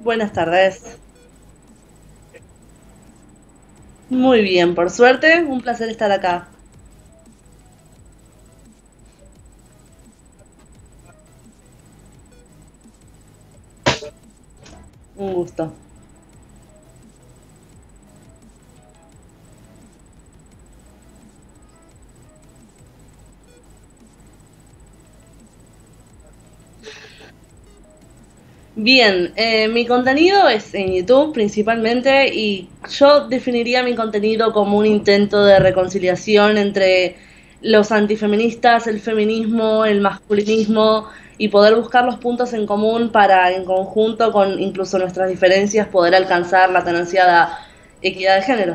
Buenas tardes. Muy bien, por suerte, un placer estar acá. Un gusto. Bien, mi contenido es en YouTube principalmente y yo definiría mi contenido como un intento de reconciliación entre los antifeministas, el feminismo, el masculinismo y poder buscar los puntos en común para en conjunto con incluso nuestras diferencias poder alcanzar la tan ansiada equidad de género.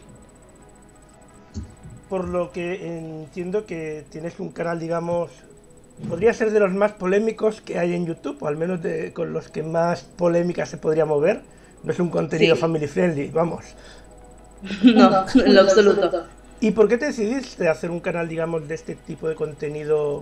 Por lo que entiendo que tienes un canal, digamos, podría ser de los más polémicos que hay en YouTube, o al menos con los que más polémica se podría mover. No es un contenido Sí, family friendly, vamos. no, No, en lo en lo absoluto. absoluto. ¿Y por qué te decidiste hacer un canal, digamos, de este tipo de contenido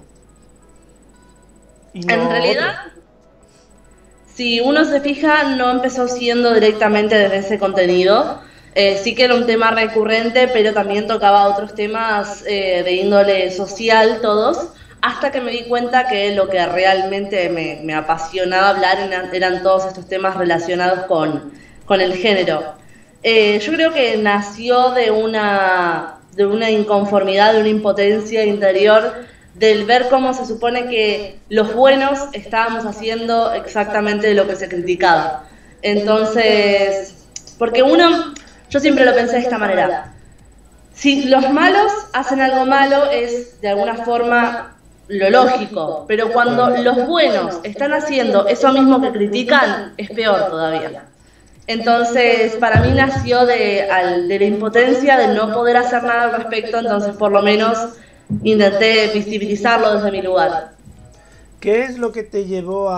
y En no realidad, otro? si uno se fija, no empezó siendo directamente desde ese contenido. Sí que era un tema recurrente, pero también tocaba otros temas de índole social, todos, hasta que me di cuenta que lo que realmente me apasionaba hablar eran todos estos temas relacionados con el género. Yo creo que nació de una inconformidad, de una impotencia interior del ver cómo se supone que los buenos estábamos haciendo exactamente lo que se criticaba. Entonces, porque uno, yo siempre lo pensé de esta manera, si los malos hacen algo malo es de alguna forma lo lógico, pero cuando los buenos están haciendo eso mismo que critican, es peor todavía. Entonces, para mí nació de la impotencia de no poder hacer nada al respecto, entonces por lo menos intenté visibilizarlo desde mi lugar. ¿Qué es lo que te llevó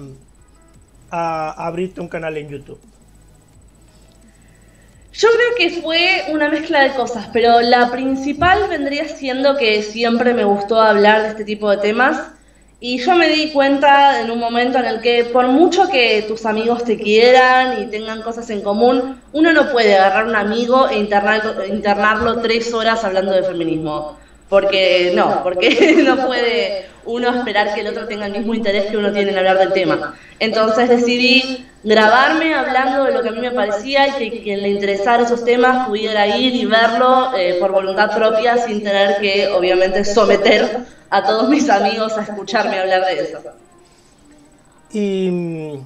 a abrirte un canal en YouTube? Yo creo que fue una mezcla de cosas, pero la principal vendría siendo que siempre me gustó hablar de este tipo de temas y yo me di cuenta en un momento en el que por mucho que tus amigos te quieran y tengan cosas en común, uno no puede agarrar un amigo e internarlo 3 horas hablando de feminismo. Porque no, porque no puede uno esperar que el otro tenga el mismo interés que uno tiene en hablar del tema. Entonces decidí grabarme hablando de lo que a mí me parecía y que quien le interesara esos temas pudiera ir y verlo por voluntad propia sin tener que, obviamente, someter a todos mis amigos a escucharme hablar de eso. Y,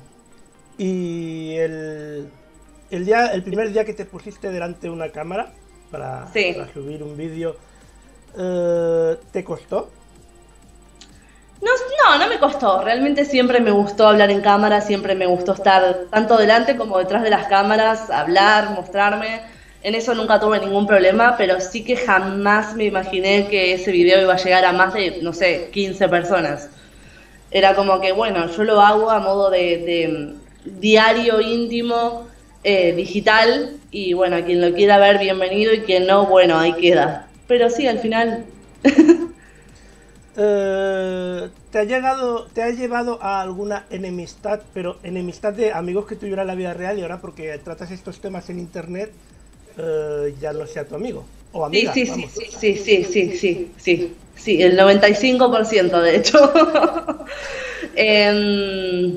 el primer día que te pusiste delante de una cámara para Sí. subir un vídeo, ¿te costó? No, no me costó. Realmente siempre me gustó hablar en cámara, siempre me gustó estar tanto delante como detrás de las cámaras, hablar, mostrarme. En eso nunca tuve ningún problema, pero sí que jamás me imaginé que ese video iba a llegar a más de, no sé, 15 personas. Era como que, bueno, yo lo hago a modo de diario íntimo, digital, y bueno, quien lo quiera ver, bienvenido, y quien no, bueno, ahí queda. Pero sí, al final. ¿Te ha llevado a alguna enemistad, pero enemistad de amigos que tuvieran en la vida real y ahora porque tratas estos temas en internet, ya no sea tu amigo o Sí, amiga, sí, sí, vamos? sí, sí, sí, sí, sí, sí, sí, el 95% de hecho. Em,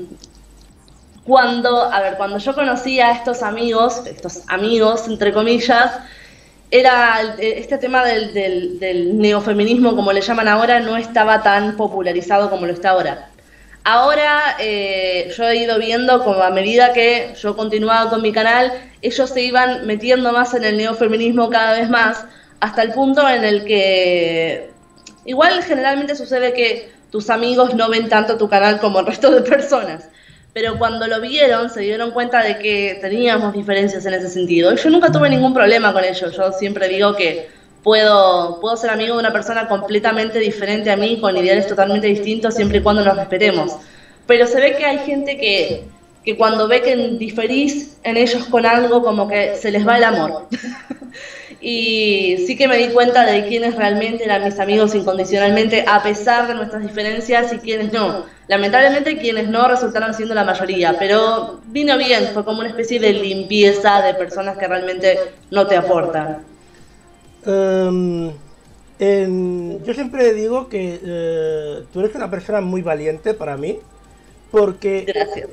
cuando yo conocí a estos amigos, entre comillas, era este tema del neofeminismo, como le llaman ahora, no estaba tan popularizado como lo está ahora. Ahora yo he ido viendo como a medida que yo continuaba con mi canal, ellos se iban metiendo más en el neofeminismo cada vez más, hasta el punto en el que igual generalmente sucede que tus amigos no ven tanto tu canal como el resto de personas. Pero cuando lo vieron, se dieron cuenta de que teníamos diferencias en ese sentido. Y yo nunca tuve ningún problema con ello. Yo siempre digo que puedo ser amigo de una persona completamente diferente a mí, con ideales totalmente distintos, siempre y cuando nos respetemos. Pero se ve que hay gente que cuando ve que diferís en ellos con algo, como que se les va el amor. Y sí que me di cuenta de quiénes realmente eran mis amigos incondicionalmente, a pesar de nuestras diferencias, y quiénes no. Lamentablemente quienes no resultaron siendo la mayoría, pero vino bien, fue como una especie de limpieza de personas que realmente no te aportan. Em, yo siempre digo que tú eres una persona muy valiente para mí, porque, Gracias.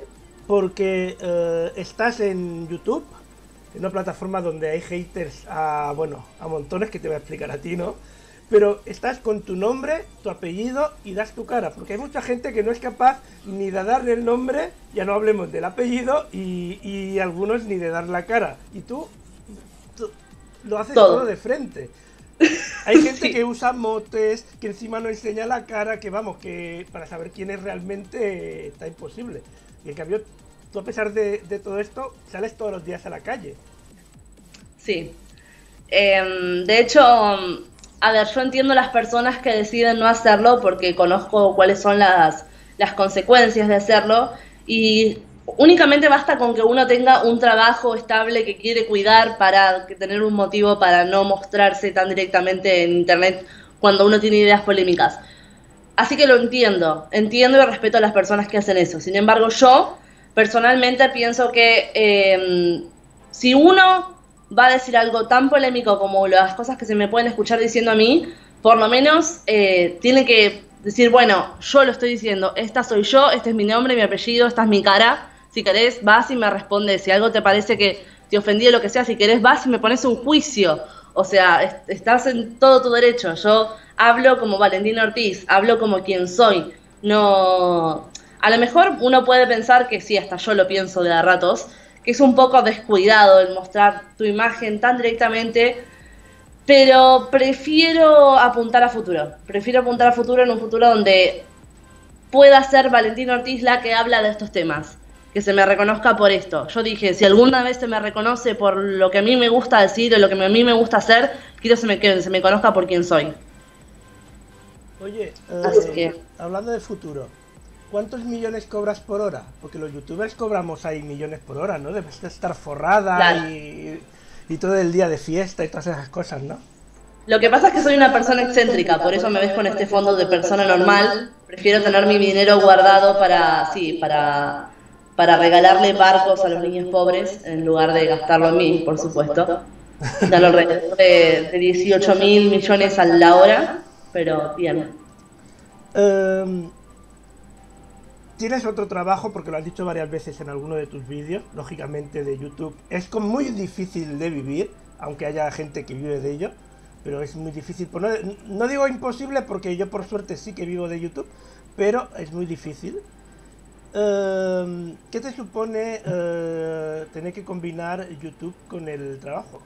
estás en YouTube, en una plataforma donde hay haters bueno, a montones, que te voy a explicar a ti, ¿no? Pero estás con tu nombre, tu apellido y das tu cara, porque hay mucha gente que no es capaz ni de darle el nombre, ya no hablemos del apellido, y algunos ni de dar la cara. Y tú lo haces todo Todo. de frente. Hay gente que Sí. usa motes, que encima no enseña la cara, que vamos, que para saber quién es realmente está imposible. Y en cambio, tú, a pesar de todo esto, sales todos los días a la calle. Sí. De hecho, a ver, yo entiendo las personas que deciden no hacerlo porque conozco cuáles son las consecuencias de hacerlo, y únicamente basta con que uno tenga un trabajo estable que quiere cuidar para tener un motivo para no mostrarse tan directamente en internet cuando uno tiene ideas polémicas. Así que lo entiendo y respeto a las personas que hacen eso. Sin embargo, yo personalmente pienso que si uno va a decir algo tan polémico como las cosas que se me pueden escuchar diciendo a mí, por lo menos tiene que decir, bueno, yo lo estoy diciendo, esta soy yo, este es mi nombre, mi apellido, esta es mi cara. Si querés, vas y me respondes. Si algo te parece que te ofendí o lo que sea, si querés, vas y me pones un juicio. O sea, estás en todo tu derecho. Yo hablo como Valentina Ortiz, hablo como quien soy. No, a lo mejor uno puede pensar que sí, hasta yo lo pienso de a ratos, que es un poco descuidado el mostrar tu imagen tan directamente, pero prefiero apuntar a futuro. Prefiero apuntar a futuro, en un futuro donde pueda ser Valentina Ortiz la que habla de estos temas, que se me reconozca por esto. Yo dije, si alguna vez se me reconoce por lo que a mí me gusta decir o lo que a mí me gusta hacer, quiero que se me conozca por quien soy. Oye, Así que, hablando de futuro, ¿cuántos millones cobras por hora? Porque los youtubers cobramos ahí millones por hora, ¿no? Debes de estar forrada claro. y todo el día de fiesta y todas esas cosas, ¿no? Lo que pasa es que soy una persona excéntrica, por eso me ves con este fondo de persona normal. Prefiero tener mi dinero guardado para, sí, para regalarle barcos a los niños pobres en lugar de gastarlo en mí, por supuesto. Gano alrededor de 18 mil millones a la hora, pero bien. Em, Tienes otro trabajo, porque lo has dicho varias veces en alguno de tus vídeos, lógicamente de YouTube. Es como muy difícil de vivir, aunque haya gente que vive de ello, pero es muy difícil. Pues no digo imposible, porque yo por suerte sí que vivo de YouTube, pero es muy difícil. ¿Qué te supone tener que combinar YouTube con el trabajo?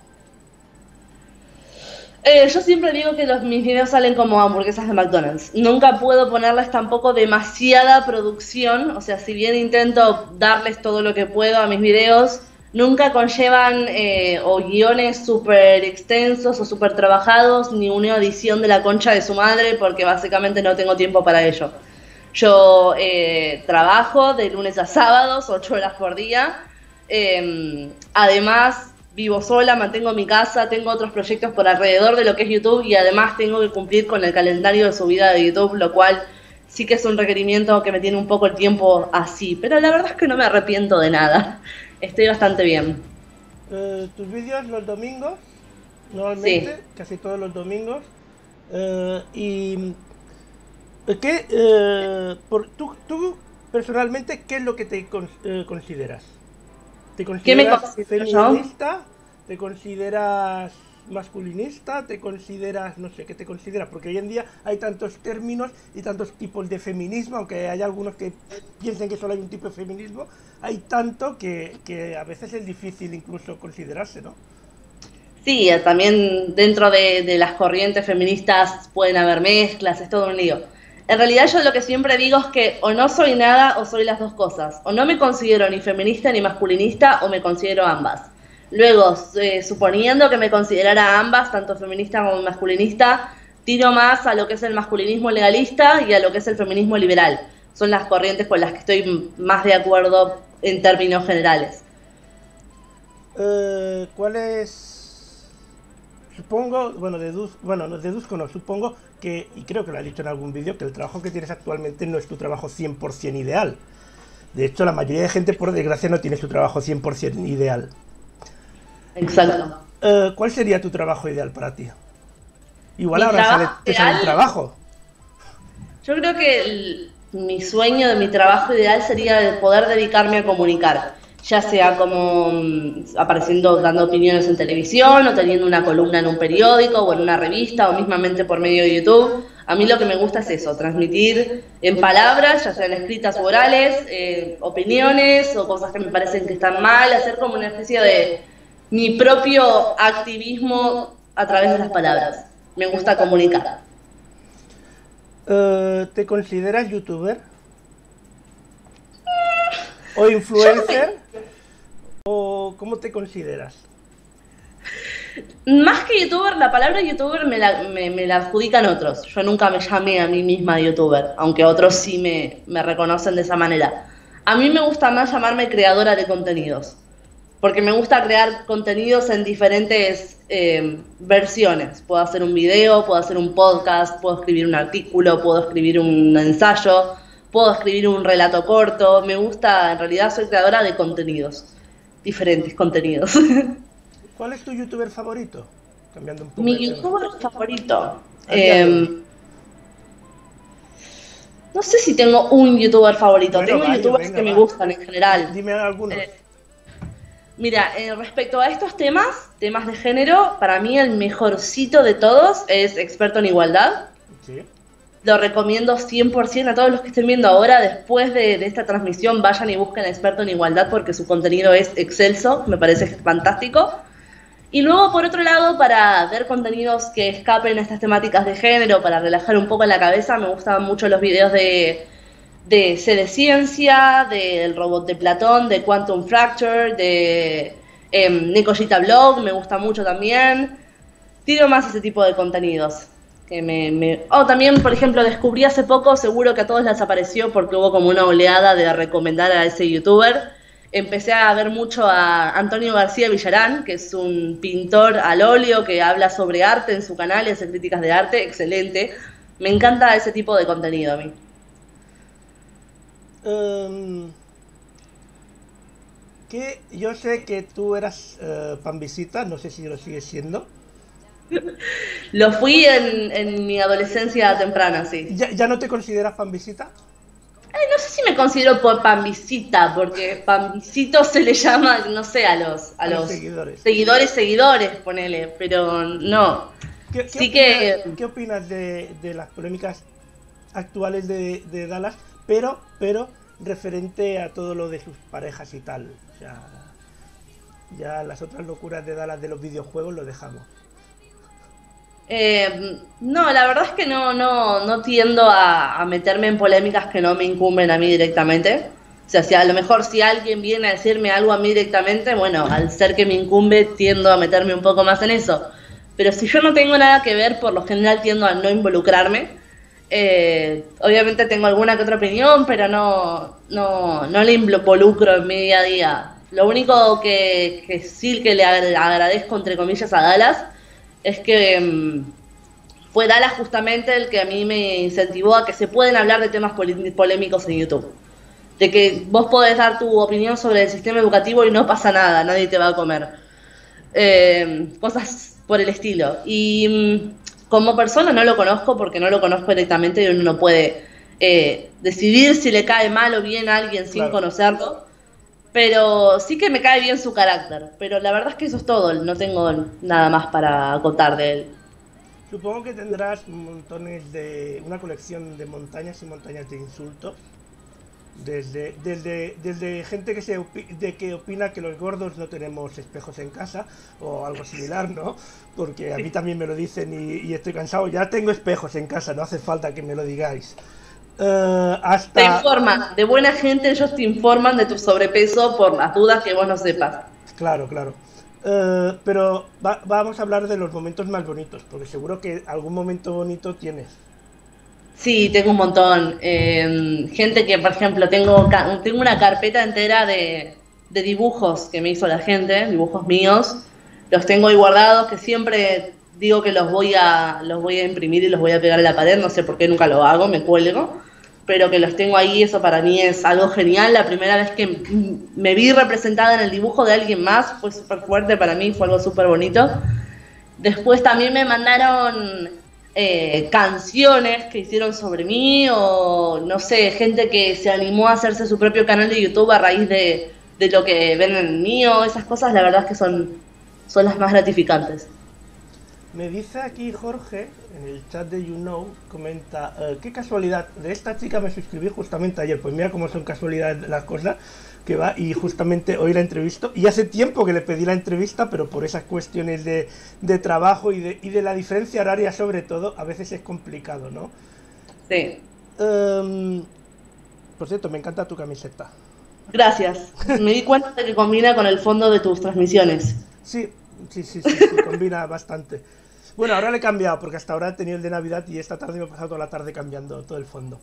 Yo siempre digo que mis videos salen como hamburguesas de McDonald's. Nunca puedo ponerles tampoco demasiada producción. O sea, si bien intento darles todo lo que puedo a mis videos, nunca conllevan o guiones súper extensos o súper trabajados, ni una edición de la concha de su madre, porque básicamente no tengo tiempo para ello. Yo trabajo de lunes a sábados, 8 horas por día. Además, vivo sola, mantengo mi casa, tengo otros proyectos por alrededor de lo que es YouTube, y además tengo que cumplir con el calendario de subida de YouTube, lo cual sí que es un requerimiento que me tiene un poco el tiempo así. Pero la verdad es que no me arrepiento de nada. Estoy bastante bien. Tus vídeos los domingos, Sí. normalmente, casi todos los domingos. Y ¿qué, tú personalmente, qué es lo que consideras? ¿Te ¿Qué me consideras considero yo? feminista? ¿Te consideras masculinista? ¿Te consideras, no sé, qué te consideras? Porque hoy en día hay tantos términos y tantos tipos de feminismo, aunque hay algunos que piensen que solo hay un tipo de feminismo, hay tanto que a veces es difícil incluso considerarse, ¿no? Sí, también dentro de las corrientes feministas pueden haber mezclas, es todo un lío. En realidad yo lo que siempre digo es que o no soy nada o soy las dos cosas. O no me considero ni feminista ni masculinista o me considero ambas. Luego, suponiendo que me considerara ambas, tanto feminista como masculinista, tiro más a lo que es el masculinismo legalista y a lo que es el feminismo liberal. Son las corrientes con las que estoy más de acuerdo en términos generales. ¿Cuáles supongo, no deduzco, no, supongo que, y creo que lo has dicho en algún vídeo, que el trabajo que tienes actualmente no es tu trabajo 100% ideal. De hecho, la mayoría de gente, por desgracia, no tiene su trabajo 100% ideal. Exacto. ¿Cuál sería tu trabajo ideal para ti? Igual Mi ahora trabajo te sale un ideal, trabajo. yo creo que mi sueño de mi trabajo ideal sería el poder dedicarme a comunicar, ya sea como apareciendo, dando opiniones en televisión, o teniendo una columna en un periódico, o en una revista, o mismamente por medio de YouTube. A mí lo que me gusta es eso, transmitir en palabras, ya sean escritas o orales, opiniones o cosas que me parecen que están mal, hacer como una especie de mi propio activismo a través de las palabras. Me gusta comunicar. ¿Te consideras youtuber? ¿O Yo no me, influencer? ¿O cómo te consideras? Más que youtuber, la palabra youtuber me la adjudican otros. Yo nunca me llamé a mí misma youtuber, aunque otros sí me reconocen de esa manera. A mí me gusta más llamarme creadora de contenidos, porque me gusta crear contenidos en diferentes versiones. Puedo hacer un video, puedo hacer un podcast, puedo escribir un artículo, puedo escribir un ensayo, puedo escribir un relato corto. Me gusta, en realidad soy creadora de contenidos, diferentes contenidos. ¿Cuál es tu youtuber favorito? Cambiando un poco Mi de tema. youtuber favorito. A día de hoy. No sé si tengo un youtuber favorito. Bueno, Tengo varios, youtubers venga, que me va. gustan en general. Dime algunos. Eh, Mira, respecto a estos temas de género, para mí el mejorcito de todos es Experto en Igualdad. Sí. Lo recomiendo 100% a todos los que estén viendo ahora. Después de esta transmisión, vayan y busquen a Experto en Igualdad porque su contenido es excelso. Me parece fantástico. Y luego, por otro lado, para ver contenidos que escapen a estas temáticas de género, para relajar un poco la cabeza, me gustan mucho los videos de C de Ciencia, del robot de Platón, de Quantum Fracture, de Nicollita Blog, me gusta mucho también. Tiro más ese tipo de contenidos. También, por ejemplo, descubrí hace poco, seguro que a todos les apareció porque hubo como una oleada de recomendar a ese youtuber. Empecé a ver mucho a Antonio García Villarán, que es un pintor al óleo que habla sobre arte en su canal y hace críticas de arte, excelente. Me encanta ese tipo de contenido a mí. Em, que yo sé que tú eras panvisita, no sé si lo sigues siendo. Lo fui en mi adolescencia temprana, sí. ¿Ya no te consideras panvisita? No sé si me considero por pambisita, porque pambisito se le llama, no sé, a A los los seguidores. seguidores, ponele, pero no. Sí que ¿Qué opinas de las polémicas actuales de Dallas, pero referente a todo lo de sus parejas y tal? O sea, ya las otras locuras de Dallas de los videojuegos lo dejamos. no, la verdad es que no tiendo a meterme en polémicas que no me incumben a mí directamente. O sea, si a lo mejor si alguien viene a decirme algo a mí directamente, bueno, al ser que me incumbe, tiendo a meterme un poco más en eso. Pero si yo no tengo nada que ver, por lo general tiendo a no involucrarme. Obviamente tengo alguna que otra opinión, pero no le involucro en mi día a día. Lo único que sí que le agradezco, entre comillas, a Dallas es que fue Dallas justamente el que a mí me incentivó a que se pueden hablar de temas polémicos en YouTube. De que vos podés dar tu opinión sobre el sistema educativo y no pasa nada, nadie te va a comer. Cosas por el estilo. Y como persona no lo conozco porque no lo conozco directamente y uno no puede decidir si le cae mal o bien a alguien sin Claro. conocerlo. Pero sí que me cae bien su carácter. Pero la verdad es que eso es todo. No tengo nada más para acotar de él. Supongo que tendrás una colección de montañas y montañas de insultos. Desde gente que opina que los gordos no tenemos espejos en casa o algo similar, ¿no? Porque a mí también me lo dicen y estoy cansado. Ya tengo espejos en casa, no hace falta que me lo digáis. Te Hasta... informan. De buena gente ellos te informan de tu sobrepeso por las dudas que vos no sepas. Claro, claro. Pero vamos a hablar de los momentos más bonitos, porque seguro que algún momento bonito tienes. Sí, tengo un montón. Gente que, por ejemplo, tengo una carpeta entera de dibujos que me hizo la gente, dibujos míos. Los tengo ahí guardados, que siempre digo que los voy a imprimir y los voy a pegar en la pared, no sé por qué nunca lo hago, me cuelgo, pero que los tengo ahí, eso para mí es algo genial. La primera vez que me vi representada en el dibujo de alguien más fue súper fuerte para mí, fue algo súper bonito. Después también me mandaron canciones que hicieron sobre mí, o no sé, gente que se animó a hacerse su propio canal de YouTube a raíz de lo que ven en el mío. Esas cosas la verdad es que son las más gratificantes. Me dice aquí Jorge, en el chat de YouKnow, comenta, qué casualidad, de esta chica me suscribí justamente ayer, pues mira cómo son casualidades las cosas, que va, y justamente hoy la entrevisto, y hace tiempo que le pedí la entrevista, pero por esas cuestiones de trabajo y de la diferencia horaria sobre todo, a veces es complicado, ¿no? Sí. Por cierto, me encanta tu camiseta. Gracias. Me di cuenta de que combina con el fondo de tus transmisiones. Sí, sí, combina bastante. Bueno, ahora le he cambiado, porque hasta ahora he tenido el de Navidad y esta tarde me he pasado toda la tarde cambiando todo el fondo.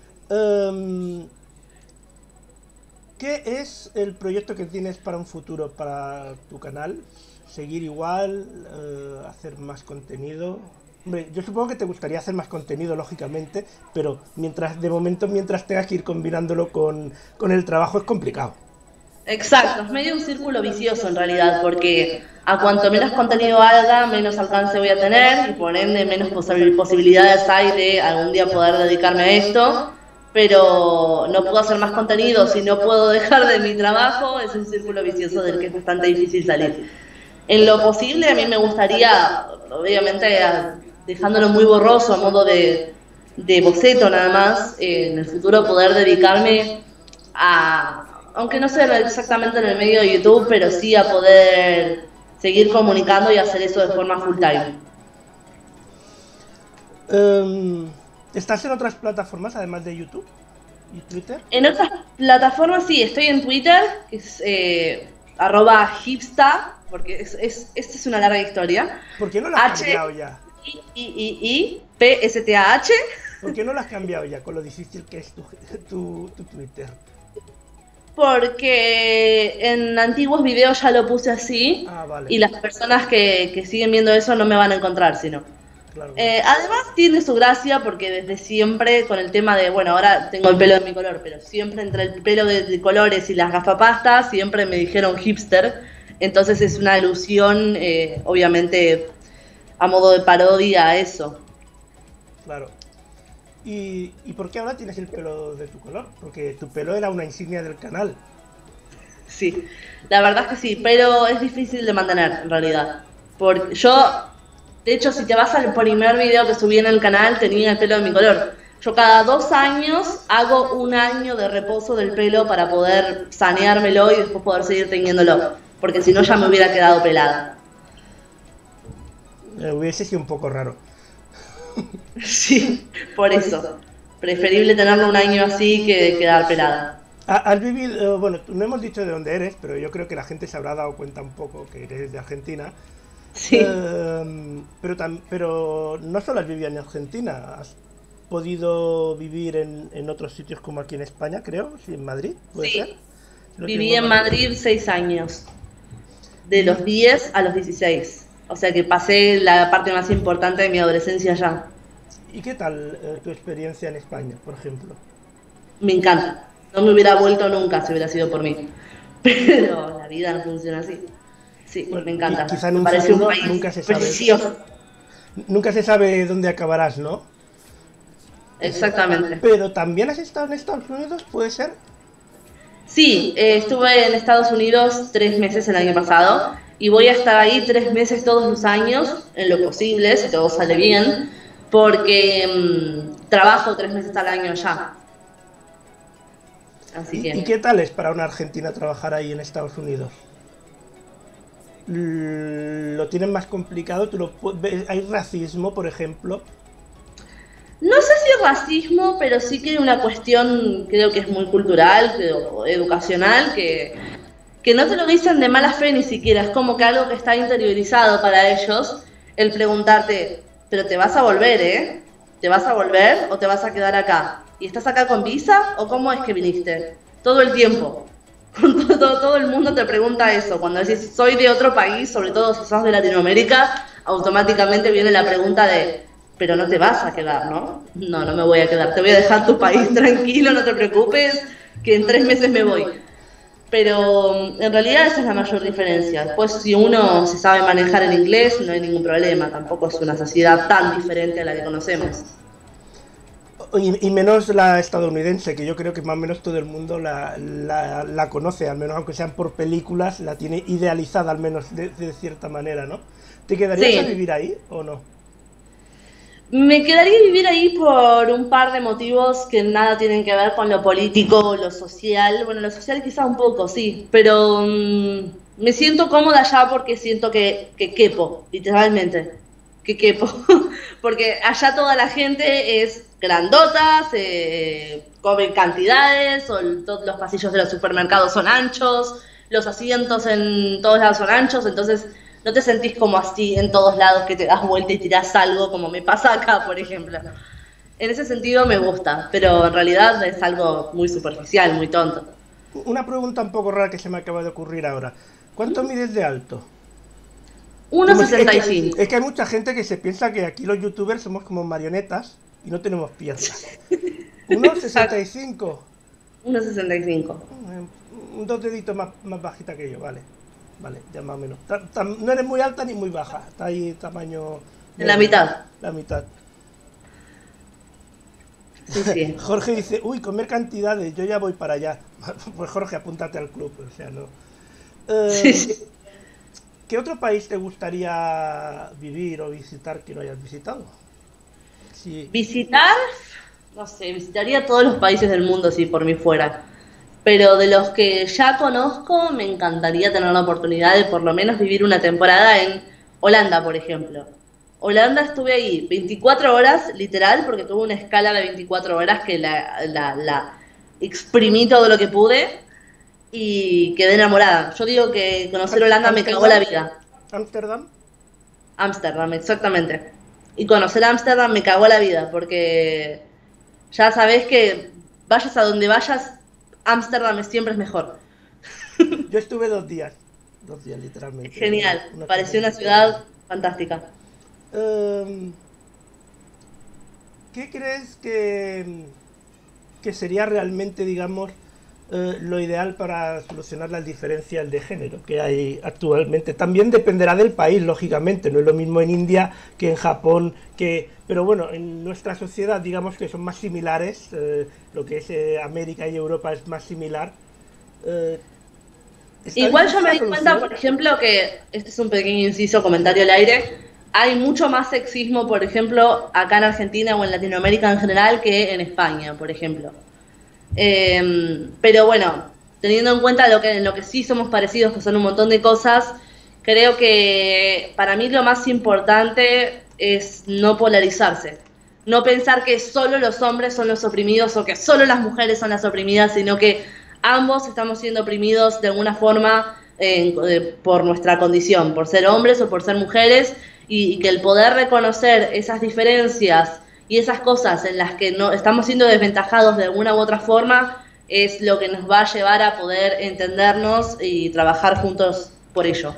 ¿Qué es el proyecto que tienes para un futuro, para tu canal? ¿Seguir igual? ¿Hacer más contenido? Hombre, yo supongo que te gustaría hacer más contenido, lógicamente, pero de momento, mientras tengas que ir combinándolo con el trabajo, es complicado. Exacto, es medio un círculo vicioso en realidad, porque a cuanto menos contenido haga, menos alcance voy a tener y por ende menos posibilidades hay de algún día poder dedicarme a esto, pero no puedo hacer más contenido si no puedo dejar de mi trabajo. Es un círculo vicioso del que es bastante difícil salir. En lo posible a mí me gustaría, obviamente dejándolo muy borroso a modo de boceto nada más, en el futuro poder dedicarme a, aunque no sea exactamente en el medio de YouTube, pero sí a poder seguir comunicando y hacer eso de forma full time. ¿Estás en otras plataformas además de YouTube y Twitter? En otras plataformas sí, estoy en Twitter, que es @hipsta, porque esta es una larga historia. ¿Por qué no la has cambiado ya? PSTAH. ¿Por qué no la has cambiado ya con lo difícil que es tu Twitter? Porque en antiguos videos ya lo puse así, vale. Y las personas que siguen viendo eso no me van a encontrar, sino. Claro. Además tiene su gracia porque desde siempre con el tema de, bueno, ahora tengo el pelo de mi color, pero siempre entre el pelo de colores y las gafapastas siempre me dijeron hipster, entonces es una alusión, obviamente, a modo de parodia a eso. Claro. ¿Y por qué ahora tienes el pelo de tu color? Porque tu pelo era una insignia del canal. Sí, la verdad es que sí, pero es difícil de mantener en realidad. Porque de hecho, si te vas al primer video que subí en el canal, tenía el pelo de mi color. Yo cada 2 años hago 1 año de reposo del pelo para poder saneármelo y después poder seguir teñiéndolo. Porque si no ya me hubiera quedado pelada. Hubiese sido un poco raro. Sí, por eso. Preferible tenerlo 1 año así que quedar pelada. Has vivido, bueno, no hemos dicho de dónde eres, pero yo creo que la gente se habrá dado cuenta un poco que eres de Argentina. Sí. Pero no solo has vivido en Argentina, has podido vivir en otros sitios como aquí en España, creo, sí, en Madrid, ¿puede ser? Viví en Madrid 6 años, de los 10 a los 16. O sea que pasé la parte más importante de mi adolescencia allá. ¿Y qué tal tu experiencia en España, por ejemplo? Me encanta. No me hubiera vuelto nunca si hubiera sido por mí. Pero la vida no funciona así. Sí, bueno, me encanta. Quizá en un me parece futuro un país nunca se sabe. Precioso. Nunca se sabe dónde acabarás, ¿no? Exactamente. Pero también has estado en Estados Unidos, ¿puede ser? Sí, estuve en Estados Unidos 3 meses el año pasado y voy a estar ahí 3 meses todos los años, en lo posible, si todo sale bien, porque trabajo 3 meses al año allá. Así que... ¿Y qué tal es para una argentina trabajar ahí en Estados Unidos? ¿Lo tienen más complicado? ¿Hay racismo, por ejemplo? No sé si es racismo, pero sí que hay una cuestión, creo que es muy cultural, educacional, que no te lo dicen de mala fe ni siquiera, es como que algo que está interiorizado para ellos, el preguntarte, pero te vas a volver, ¿eh? ¿Te vas a volver o te vas a quedar acá? ¿Y estás acá con visa o cómo es que viniste? Todo el tiempo. Todo el mundo te pregunta eso. Cuando decís soy de otro país, sobre todo si sos de Latinoamérica, automáticamente viene la pregunta de, pero no te vas a quedar, ¿no? No, no me voy a quedar, te voy a dejar tu país tranquilo, no te preocupes, que en 3 meses me voy. Pero en realidad esa es la mayor diferencia. Después, si uno se sabe manejar el inglés, no hay ningún problema, tampoco es una sociedad tan diferente a la que conocemos. Y menos la estadounidense, que yo creo que más o menos todo el mundo la conoce, al menos aunque sean por películas, la tiene idealizada al menos de cierta manera, ¿no? ¿Te quedarías a Sí, vivir ahí o no? me quedaría vivir ahí por un par de motivos que nada tienen que ver con lo político o lo social. Bueno, lo social quizá un poco, sí, pero me siento cómoda allá porque siento que quepo, literalmente, que quepo. Porque allá toda la gente es grandota, se comen cantidades, todos los pasillos de los supermercados son anchos, los asientos en todos lados son anchos, entonces no te sentís como así en todos lados que te das vuelta y tirás algo como me pasa acá, por ejemplo. En ese sentido me gusta, pero en realidad es algo muy superficial, muy tonto. Una pregunta un poco rara que se me acaba de ocurrir ahora. ¿Cuánto mides de alto? Uno sesenta y cinco. Es que hay mucha gente que se piensa que aquí los youtubers somos como marionetas y no tenemos piernas. 1,65. 1,65. Dos deditos más bajita que yo, vale. Vale, ya más o menos. No eres muy alta ni muy baja. Está ahí tamaño En la medio. mitad. La mitad. Sí, sí. Jorge dice, uy, comer cantidades, yo ya voy para allá. Pues Jorge, apúntate al club, o sea, no. Sí, Eh, sí. ¿Qué otro país te gustaría vivir o visitar que no hayas visitado? Sí. Visitar, no sé, visitaría todos los países del mundo si por mí fuera. Pero de los que ya conozco, me encantaría tener la oportunidad de por lo menos vivir una temporada en Holanda, por ejemplo. Holanda estuve ahí 24 horas, literal, porque tuve una escala de 24 horas que la exprimí todo lo que pude y quedé enamorada. Yo digo que conocer Holanda me cagó la Ámsterdam, vida. Ámsterdam. Ámsterdam, exactamente. Y conocer Ámsterdam me cagó la vida, porque ya sabés que vayas a donde vayas, Ámsterdam siempre es mejor. Yo estuve 2 días literalmente, Genial, una cosa pareció una increíble. ciudad fantástica. Em, ¿Qué crees que sería realmente, digamos, lo ideal para solucionar las diferencias de género que hay actualmente? También dependerá del país, lógicamente, no es lo mismo en India que en Japón, pero bueno, en nuestra sociedad digamos que son más similares, lo que es América y Europa es más similar. Eh, ¿Está Igual yo difícil me la di cuenta, solución? por ejemplo, que, este es un pequeño inciso, comentario al aire, hay mucho más sexismo, por ejemplo, acá en Argentina o en Latinoamérica en general que en España, por ejemplo. Pero bueno, teniendo en cuenta en lo que sí somos parecidos, que son un montón de cosas, creo que para mí lo más importante es no polarizarse. No pensar que solo los hombres son los oprimidos o que solo las mujeres son las oprimidas, sino que ambos estamos siendo oprimidos de alguna forma por nuestra condición, por ser hombres o por ser mujeres, y que el poder reconocer esas diferencias y esas cosas en las que no estamos siendo desventajados de alguna u otra forma es lo que nos va a llevar a poder entendernos y trabajar juntos por ello.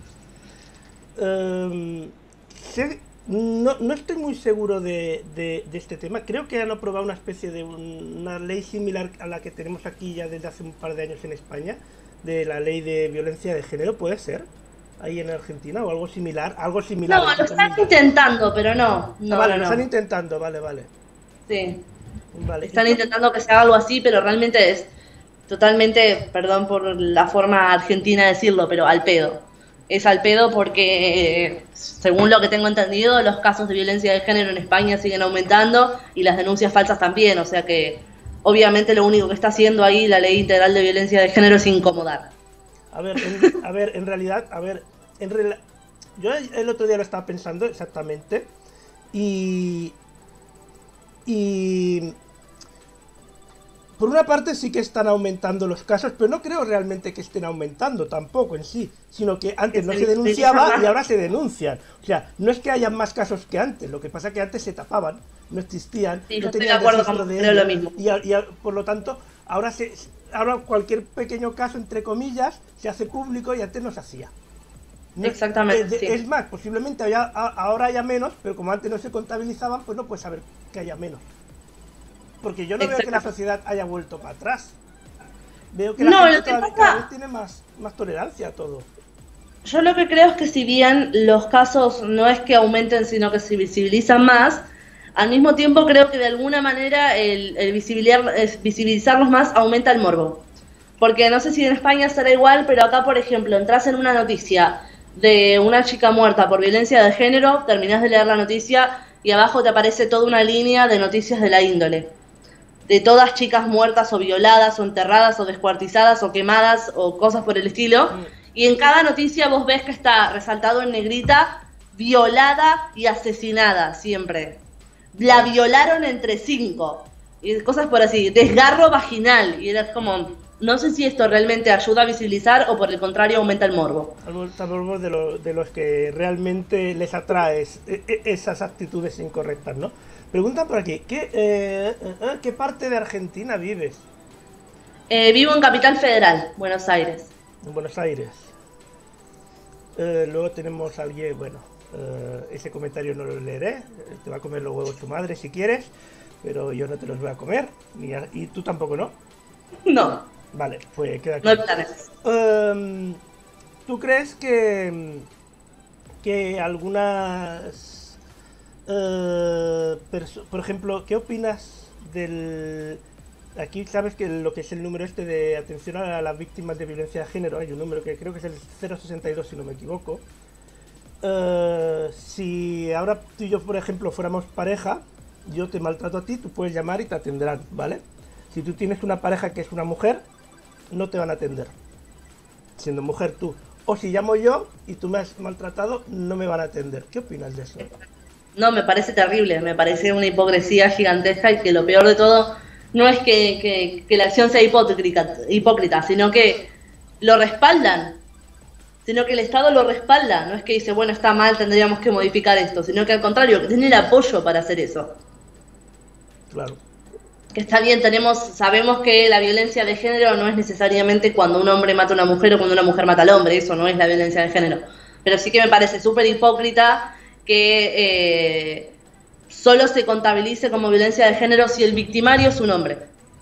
Eh, no estoy muy seguro de este tema. Creo que han aprobado una especie de una ley similar a la que tenemos aquí ya desde hace un par de años en España, de la ley de violencia de género, ¿puede ser? Ahí en Argentina o algo similar No, lo entre están comillas. intentando, pero no, Ah, no, vale, no, lo están no. intentando, vale, vale. Sí, Vale, ¿y están qué? intentando que se haga algo así, pero realmente es totalmente, perdón por la forma argentina de decirlo, pero al pedo. Es al pedo porque, según lo que tengo entendido, los casos de violencia de género en España siguen aumentando y las denuncias falsas también. O sea que, obviamente, lo único que está haciendo ahí la ley integral de violencia de género es incomodar. En realidad, yo el otro día lo estaba pensando exactamente y, y por una parte sí que están aumentando los casos, pero no creo realmente que estén aumentando tampoco en sí, sino que Que antes no se se visibiliza denunciaba y más. ahora se denuncian. O sea, no es que haya más casos que antes, lo que pasa es que antes se tapaban, no existían, Sí, yo no estoy de tenían acuerdo registro con de creo lo ellos mismo. por lo tanto ahora cualquier pequeño caso, entre comillas, se hace público y antes no se hacía. Exactamente, sí. Es más, posiblemente ahora haya menos, pero como antes no se contabilizaban, pues no puedes saber que haya menos. Porque yo no veo que la Exactamente. sociedad haya vuelto para atrás. Veo que la No, gente lo que todavía, cada vez pasa, tiene más tolerancia a todo. yo lo que creo es que si bien los casos no es que aumenten, sino que se visibilizan más, al mismo tiempo creo que de alguna manera visibilizarlos más aumenta el morbo. Porque no sé si en España será igual, pero acá, por ejemplo, entras en una noticia de una chica muerta por violencia de género, terminás de leer la noticia y abajo te aparece toda una línea de noticias de la índole. De todas chicas muertas o violadas o enterradas o descuartizadas o quemadas o cosas por el estilo. Mm, Y en cada noticia vos ves que está resaltado en negrita, violada y asesinada siempre. La claro. violaron entre 5. Y cosas por así. Desgarro vaginal. Y era como, no sé si esto realmente ayuda a visibilizar o por el contrario aumenta el morbo. Hablamos de los que realmente les atraes esas actitudes incorrectas, ¿no? Pregunta por aquí, ¿qué parte de Argentina vives? Vivo en Capital Federal, Buenos Aires. En Buenos Aires. Luego tenemos a alguien, bueno, ese comentario no lo leeré, te va a comer los huevos tu madre si quieres, pero yo no te los voy a comer, y tú tampoco, ¿no? No, Vale, pues queda no hay claro. planes. Em, ¿Tú crees que algunas, por ejemplo, qué opinas del... Aquí sabes que lo que es el número este de atención a las víctimas de violencia de género, hay un número que creo que es el 062 si no me equivoco. Si ahora tú y yo, por ejemplo, fuéramos pareja, yo te maltrato a ti, tú puedes llamar y te atenderán, ¿vale? Si tú tienes una pareja que es una mujer, no te van a atender, siendo mujer tú. O si llamo yo y tú me has maltratado, no me van a atender. ¿Qué opinas de eso? No, me parece terrible, me parece una hipocresía gigantesca y que lo peor de todo no es que la acción sea hipócrita, sino que lo respaldan, sino que el Estado lo respalda, no es que dice, bueno, está mal, tendríamos que modificar esto, sino que al contrario, que tiene el apoyo para hacer eso. Claro, Que está bien, sabemos que la violencia de género no es necesariamente cuando un hombre mata a una mujer o cuando una mujer mata al hombre, eso no es la violencia de género. Pero sí que me parece súper hipócrita que solo se contabilice como violencia de género si el victimario es un hombre.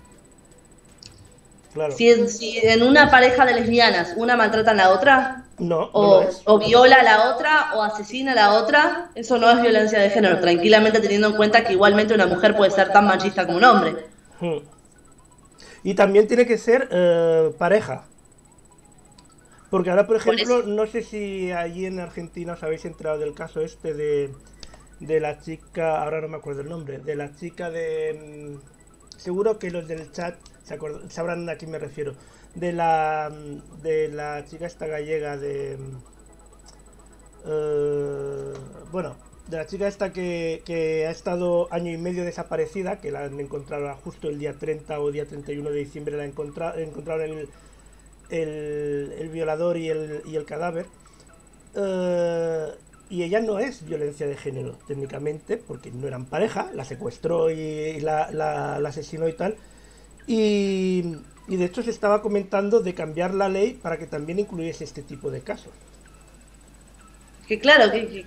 claro. Si en una pareja de lesbianas una maltrata a la otra, No, no lo es. o viola a la otra, o asesina a la otra, eso no es violencia de género, tranquilamente teniendo en cuenta que igualmente una mujer puede ser tan machista como un hombre. Hmm. Y también tiene que ser pareja. Porque ahora, por Por eso. ejemplo, no sé si allí en Argentina os habéis enterado del caso este de la chica, ahora no me acuerdo el nombre, de la chica de... seguro que los del chat sabrán a quién me refiero. De la chica esta gallega eh, bueno, de la chica esta que ha estado año y medio desaparecida, que la han encontrado justo el día 30 o día 31 de diciembre, encontraron el violador y el cadáver. Y ella no es violencia de género, técnicamente, porque no eran pareja, la secuestró y la asesinó y tal. Y de hecho se estaba comentando de cambiar la ley para que también incluyese este tipo de casos. Que claro,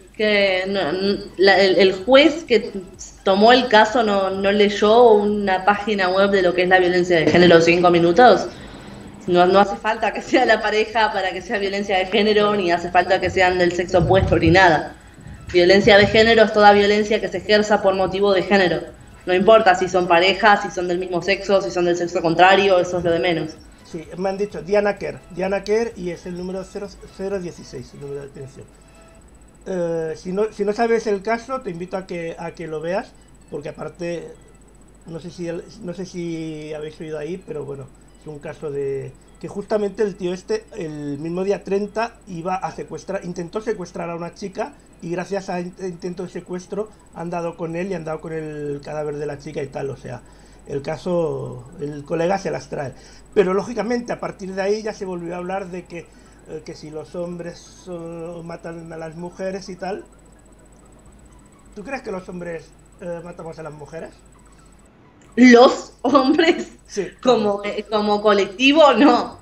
el juez que tomó el caso no leyó una página web de lo que es la violencia de género 5 minutos. No hace falta que sea la pareja para que sea violencia de género, Claro. ni hace falta que sean del sexo opuesto, ni nada. Violencia de género es toda violencia que se ejerza por motivo de género. No importa si son parejas, si son del mismo sexo, si son del sexo contrario, eso es lo de menos. Sí, me han dicho Diana Kerr y es el número 0016, el número de atención. Si no sabes el caso, te invito a que lo veas, porque aparte, no sé si habéis oído ahí, pero bueno, es un caso de que justamente el tío este, el mismo día 30, intentó secuestrar a una chica y gracias a intento de secuestro han dado con él y han dado con el cadáver de la chica y tal, o sea, el caso, el colega se las trae. Pero lógicamente a partir de ahí ya se volvió a hablar de que si los hombres matan a las mujeres y tal. ¿Tú crees que los hombres matamos a las mujeres? Los hombres Sí, claro. como colectivo, no.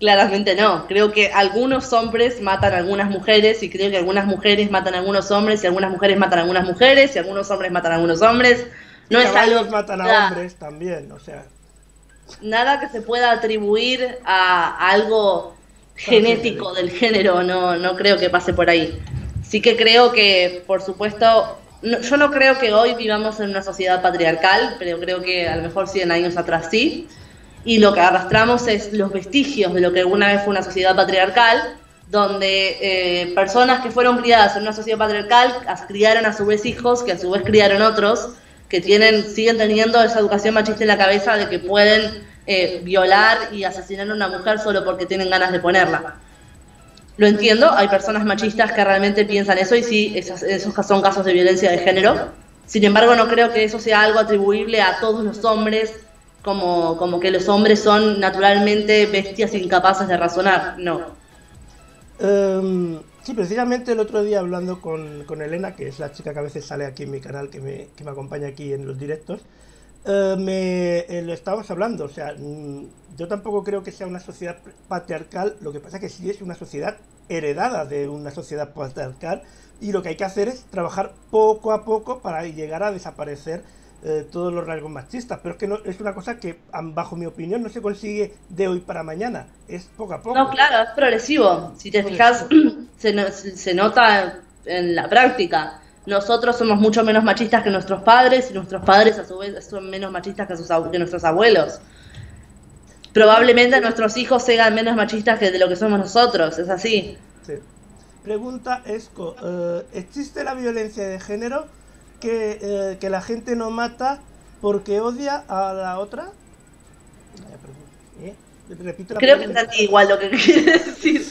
Claramente no. Creo que algunos hombres matan a algunas mujeres y creo que algunas mujeres matan a algunos hombres y algunas mujeres matan a algunas mujeres y algunos hombres matan a algunos hombres. Y No es algo caballos que matan a pueda, hombres también, o sea, nada que se pueda atribuir a algo genético transgenético. del género. No, no creo que pase por ahí. Sí que creo que, por supuesto, yo no creo que hoy vivamos en una sociedad patriarcal, pero creo que a lo mejor 100 años atrás sí. Y lo que arrastramos es los vestigios de lo que alguna vez fue una sociedad patriarcal, donde personas que fueron criadas en una sociedad patriarcal criaron a su vez hijos, que a su vez criaron otros, que siguen teniendo esa educación machista en la cabeza de que pueden violar y asesinar a una mujer solo porque tienen ganas de ponerla. Lo entiendo, hay personas machistas que realmente piensan eso y sí, esos son casos de violencia de género. Sin embargo, no creo que eso sea algo atribuible a todos los hombres, como que los hombres son naturalmente bestias incapaces de razonar. No. Sí, precisamente el otro día hablando con Elena, que es la chica que a veces sale aquí en mi canal, que me acompaña aquí en los directos, lo estábamos hablando, o sea, yo tampoco creo que sea una sociedad patriarcal, lo que pasa es que sí es una sociedad heredada de una sociedad patriarcal y lo que hay que hacer es trabajar poco a poco para llegar a desaparecer todos los rasgos machistas, pero es que no, es una cosa que, bajo mi opinión, no se consigue de hoy para mañana, es poco a No, poco. claro, es progresivo. Si te fijas, Progresivo. se nota en la práctica. Nosotros somos mucho menos machistas que nuestros padres y nuestros padres a su vez son menos machistas que nuestros abuelos. Probablemente nuestros hijos sean menos machistas que de lo que somos nosotros, es así. Sí. Pregunta Esco, ¿existe la violencia de género que la gente no mata porque odia a la otra? Repito la Creo que pregunta. entendí igual lo que quiere decir.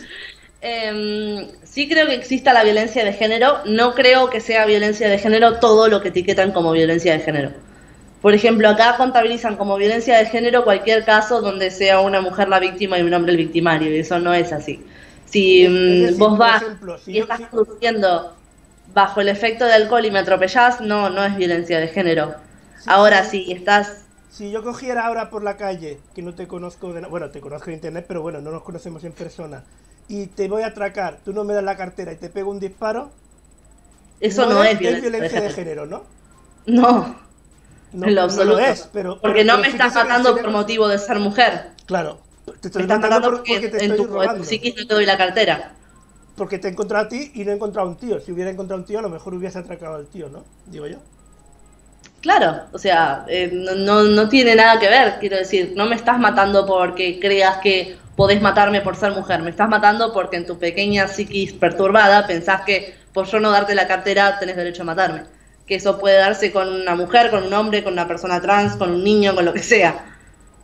Sí creo que exista la violencia de género, no creo que sea violencia de género todo lo que etiquetan como violencia de género. Por ejemplo, acá contabilizan como violencia de género cualquier caso donde sea una mujer la víctima y un hombre el victimario, y eso no es así. Si Es decir, vos por vas ejemplo, si y yo, estás si, conduciendo bajo el efecto de alcohol y me atropellás, no, no es violencia de género. si, Ahora, si, si estás... si yo cogiera ahora por la calle, que no te conozco, bueno, te conozco en internet, pero bueno, no nos conocemos en persona, y te voy a atracar, tú no me das la cartera y te pego un disparo, Eso no mueres, es es violencia de violencia de género. género, ¿no? No, en No, lo no lo absoluto. es, Porque no pero me sí que estás se matando por considera. motivo de ser mujer. Claro, te Me estoy estás matando matando porque porque te en estoy tu robando. psiquis no te doy la cartera. Porque te he encontrado a ti y no he encontrado a un tío. Si hubiera encontrado a un tío, a lo mejor hubiese atracado al tío, ¿no? Digo yo. Claro, o sea, no tiene nada que ver, quiero decir, no me estás matando porque creas que podés matarme por ser mujer, me estás matando porque en tu pequeña psiquis perturbada pensás que por yo no darte la cartera tenés derecho a matarme. Que eso puede darse con una mujer, con un hombre, con una persona trans, con un niño, con lo que sea.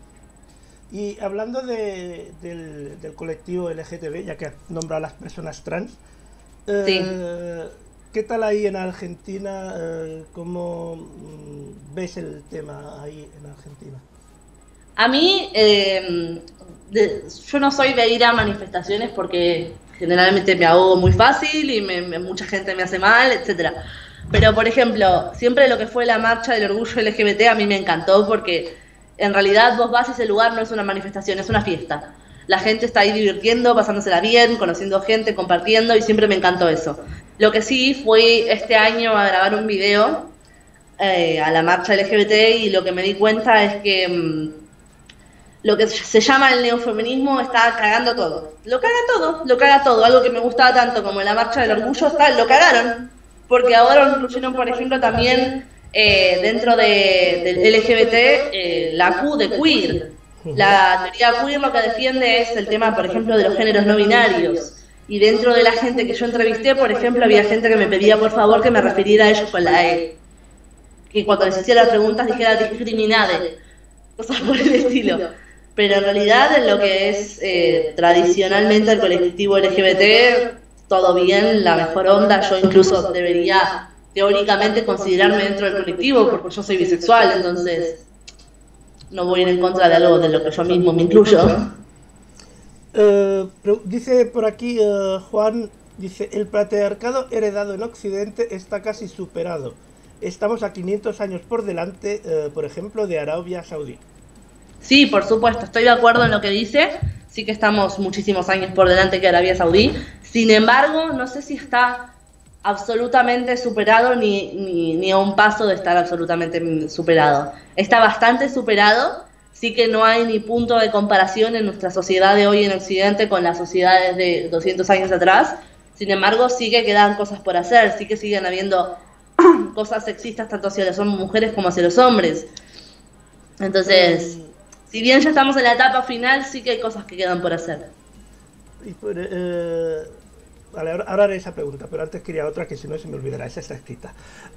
Y hablando del colectivo LGTB, ya que has nombrado a las personas trans, Sí. eh, ¿qué tal ahí en Argentina? ¿Cómo ves el tema ahí en Argentina? A mí, yo no soy de ir a manifestaciones porque generalmente me ahogo muy fácil y mucha gente me hace mal, etcétera. Pero, por ejemplo, siempre lo que fue la marcha del orgullo LGBT a mí me encantó porque en realidad vos vas a ese lugar, no es una manifestación, es una fiesta. La gente está ahí divirtiendo, pasándosela bien, conociendo gente, compartiendo y siempre me encantó eso. Lo que sí fue este año a grabar un video a la marcha LGBT y lo que me di cuenta es que lo que se llama el neofeminismo está cagando todo. Lo caga todo, lo caga todo. Algo que me gustaba tanto como la marcha del orgullo, lo cagaron. Porque ahora incluyeron, por ejemplo, también dentro del LGBT la Q de queer. La teoría queer lo que defiende es el tema, por ejemplo, de los géneros no binarios. Y dentro de la gente que yo entrevisté, por ejemplo, había gente que me pedía por favor que me refiriera a ellos con la E. Que cuando les hiciera las preguntas dijera discriminade, cosas por el estilo. Pero en realidad en lo que es tradicionalmente el colectivo LGBT, todo bien, la mejor onda, yo incluso debería teóricamente considerarme dentro del colectivo porque yo soy bisexual, entonces no voy a ir en contra de algo de lo que yo mismo me incluyo. Dice por aquí Juan, dice, el patriarcado heredado en Occidente está casi superado. Estamos a 500 años por delante, por ejemplo, de Arabia Saudí. Sí, por supuesto, estoy de acuerdo en lo que dice. sí que estamos muchísimos años por delante que Arabia Saudí. Sin embargo, no sé si está absolutamente superado ni a un paso de estar absolutamente superado. Está bastante superado, sí que no hay ni punto de comparación en nuestra sociedad de hoy en Occidente con las sociedades de 200 años atrás. Sin embargo, sí que quedan cosas por hacer, sí que siguen habiendo cosas sexistas tanto hacia las mujeres como hacia los hombres. Entonces, si bien ya estamos en la etapa final, sí que hay cosas que quedan por hacer. Vale, ahora haré esa pregunta, pero antes quería otra que si no se me olvidará, esa está escrita.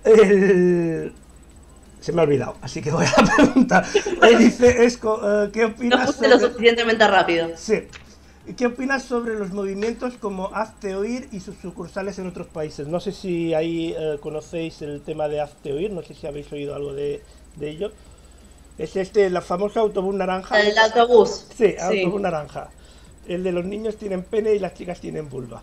Se me ha olvidado, así que voy a la pregunta. Dice Esco, ¿qué opinas? No puse lo suficientemente rápido. Sí. ¿Qué opinas sobre los movimientos como Hazte Oír y sus sucursales en otros países? No sé si ahí conocéis el tema de Hazte Oír, no sé si habéis oído algo de ello. Es la famosa autobús naranja. El autobús. Sí, autobús naranja. El de los niños tienen pene y las chicas tienen vulva.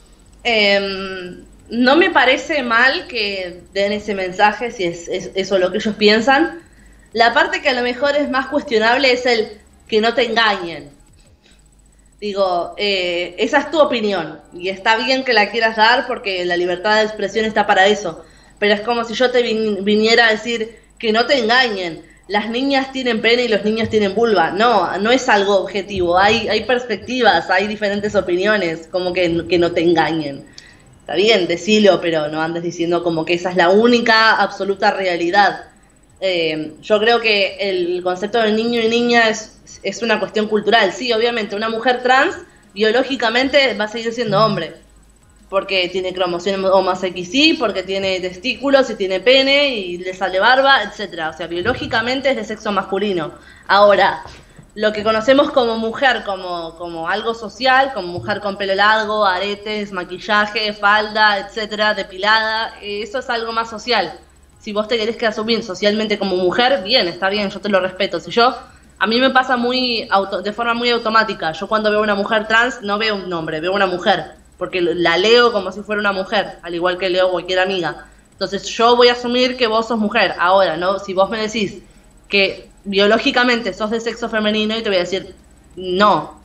No me parece mal que den ese mensaje, si es eso lo que ellos piensan. La parte que a lo mejor es más cuestionable es el que no te engañen. Digo, esa es tu opinión y está bien que la quieras dar porque la libertad de expresión está para eso. Pero es como si yo te viniera a decir que no te engañen. Las niñas tienen pene y los niños tienen vulva. No es algo objetivo. Hay perspectivas, hay diferentes opiniones, como que no te engañen. Está bien, decilo, pero no andes diciendo como que esa es la única absoluta realidad. Yo creo que el concepto de niño y niña es una cuestión cultural. Sí, obviamente, una mujer trans biológicamente va a seguir siendo hombre. Porque tiene cromosoma más XY, porque tiene testículos y tiene pene y le sale barba, etcétera. O sea, biológicamente es de sexo masculino. Ahora, lo que conocemos como mujer, como algo social, como mujer con pelo largo, aretes, maquillaje, falda, etcétera, depilada, eso es algo más social. Si vos te querés que asumir socialmente como mujer, bien, está bien, yo te lo respeto. A mí me pasa de forma muy automática. Yo cuando veo una mujer trans no veo un hombre, veo una mujer. Porque la leo como si fuera una mujer, al igual que leo cualquier amiga. Entonces yo voy a asumir que vos sos mujer. Ahora, ¿no? Si vos me decís que biológicamente sos de sexo femenino, y te voy a decir, no.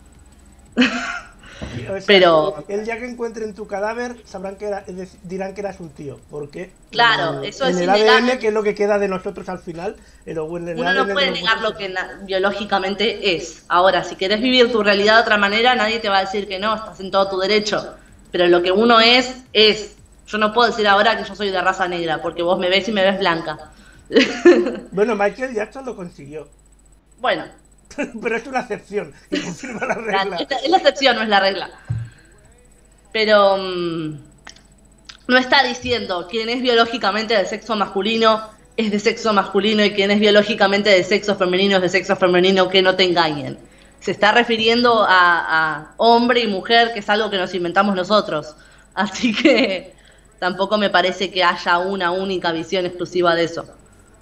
O sea, pero el día que encuentren tu cadáver dirán que eras un tío, porque claro, eso es el ADN, que es lo que queda de nosotros al final, uno no puede negar lo que biológicamente es. Ahora, si querés vivir tu realidad de otra manera, nadie te va a decir que no, estás en todo tu derecho, pero lo que uno es. Yo no puedo decir ahora que yo soy de raza negra, porque vos me ves y me ves blanca. Bueno, Michael Jackson lo consiguió. Bueno, pero es una excepción, que confirma la regla. Es la excepción, no es la regla. Pero no está diciendo quien es biológicamente de sexo masculino es de sexo masculino y quien es biológicamente de sexo femenino es de sexo femenino, que no te engañen. Se está refiriendo a hombre y mujer, que es algo que nos inventamos nosotros. Así que tampoco me parece que haya una única visión exclusiva de eso.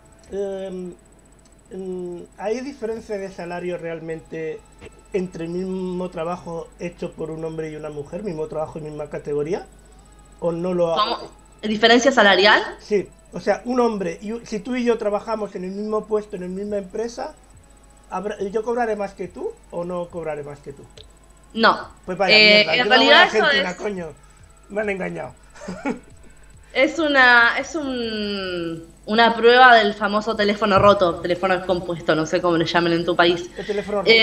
¿Hay diferencia de salario realmente entre el mismo trabajo hecho por un hombre y una mujer, mismo trabajo y misma categoría? ¿O no lo hay? ¿Cómo? ¿Diferencia salarial? Sí, o sea, un hombre, si tú y yo trabajamos en el mismo puesto, en la misma empresa, ¿yo cobraré más que tú o no cobraré más que tú? No. Pues vaya mierda, en realidad eso es... coño, me han engañado. Es una prueba del famoso teléfono roto, teléfono descompuesto, no sé cómo le llamen en tu país. El teléfono roto.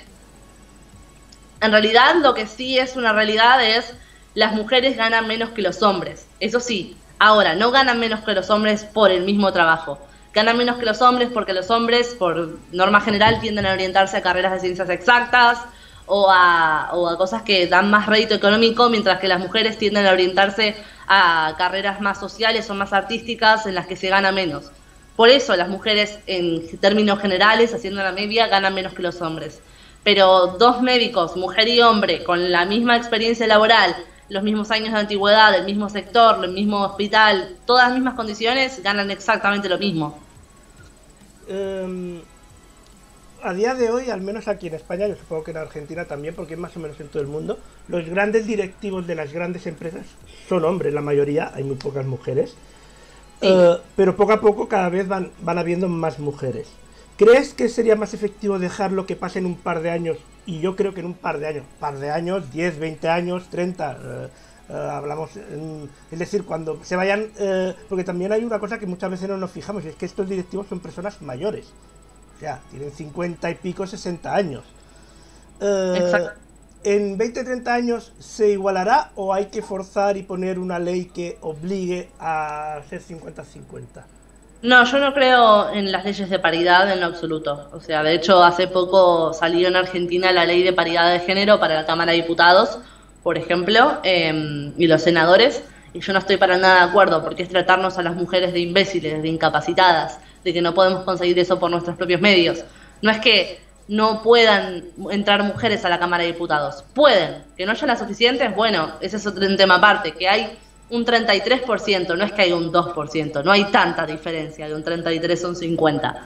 En realidad lo que sí es una realidad es las mujeres ganan menos que los hombres, eso sí. Ahora, no ganan menos que los hombres por el mismo trabajo. Ganan menos que los hombres porque los hombres, por norma general, tienden a orientarse a carreras de ciencias exactas o a cosas que dan más rédito económico, mientras que las mujeres tienden a orientarse a carreras más sociales o más artísticas en las que se gana menos. Por eso las mujeres, en términos generales, haciendo la media, ganan menos que los hombres. Pero dos médicos, mujer y hombre, con la misma experiencia laboral, los mismos años de antigüedad, el mismo sector, el mismo hospital, todas las mismas condiciones, ganan exactamente lo mismo. A día de hoy, al menos aquí en España, yo supongo que en Argentina también, porque es más o menos en todo el mundo, los grandes directivos de las grandes empresas son hombres, la mayoría, hay muy pocas mujeres, sí. Pero poco a poco cada vez van habiendo más mujeres. ¿Crees que sería más efectivo dejarlo que pase en un par de años? Y yo creo que en un par de años, 10, 20 años, 30, hablamos, es decir, cuando se vayan, porque también hay una cosa que muchas veces no nos fijamos, y es que estos directivos son personas mayores, o sea, tienen 50 y pico, 60 años. Exacto. ¿En 20, 30 años se igualará o hay que forzar y poner una ley que obligue a ser 50-50? No, yo no creo en las leyes de paridad en lo absoluto. O sea, de hecho, hace poco salió en Argentina la ley de paridad de género para la Cámara de Diputados, por ejemplo, y los senadores, y yo no estoy para nada de acuerdo, porque es tratarnos a las mujeres de imbéciles, de incapacitadas, de que no podemos conseguir eso por nuestros propios medios. No es que no puedan entrar mujeres a la Cámara de Diputados. Pueden, que no haya las suficientes, bueno, ese es otro tema aparte, que hay un 33%, no es que hay un 2%, no hay tanta diferencia de un 33 a un 50.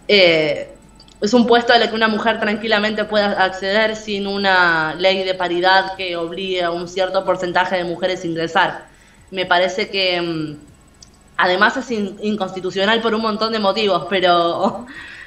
Es un puesto al que una mujer tranquilamente puede acceder sin una ley de paridad que obligue a un cierto porcentaje de mujeres a ingresar. Me parece que además es inconstitucional por un montón de motivos, pero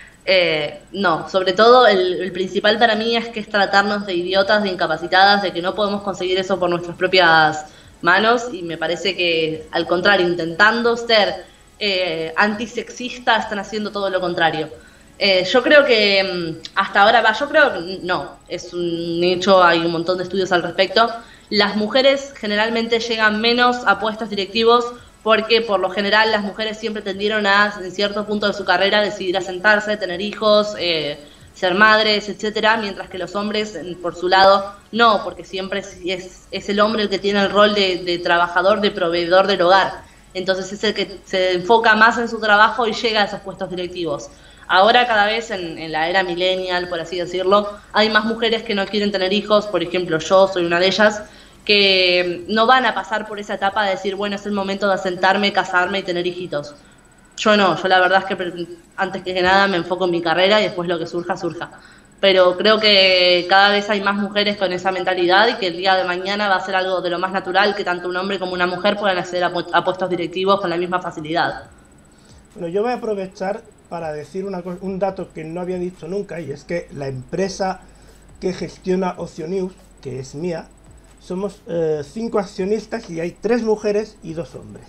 no, sobre todo el principal para mí es que es tratarnos de idiotas, de incapacitadas, de que no podemos conseguir eso por nuestras propias manos, y me parece que al contrario, intentando ser antisexistas, están haciendo todo lo contrario. Yo creo que hasta ahora yo creo que no, es un hecho, hay un montón de estudios al respecto. Las mujeres generalmente llegan menos a puestos directivos porque por lo general las mujeres siempre tendieron a, en cierto punto de su carrera, decidir asentarse, tener hijos, ser madres, etcétera, mientras que los hombres, por su lado, no, porque siempre es el hombre el que tiene el rol de trabajador, de proveedor del hogar. Entonces es el que se enfoca más en su trabajo y llega a esos puestos directivos. Ahora cada vez en la era millennial, por así decirlo, hay más mujeres que no quieren tener hijos, por ejemplo, yo soy una de ellas, que no van a pasar por esa etapa de decir, bueno, es el momento de asentarme, casarme y tener hijitos. Yo no, yo la verdad es que antes que nada me enfoco en mi carrera y después lo que surja, surja. Pero creo que cada vez hay más mujeres con esa mentalidad y que el día de mañana va a ser algo de lo más natural que tanto un hombre como una mujer puedan acceder a puestos directivos con la misma facilidad. Bueno, yo voy a aprovechar para decir un dato que no había dicho nunca, y es que la empresa que gestiona Ocio News, que es mía, somos 5 accionistas y hay 3 mujeres y 2 hombres.